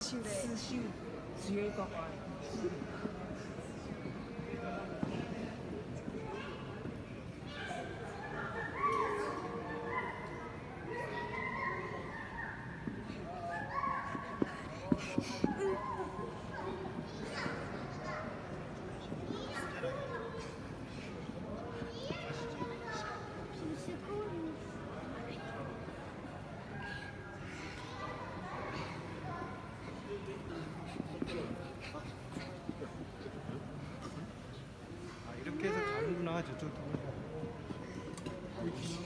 私秀自由が 이렇게 해서 가는구나 저쪽 통해서.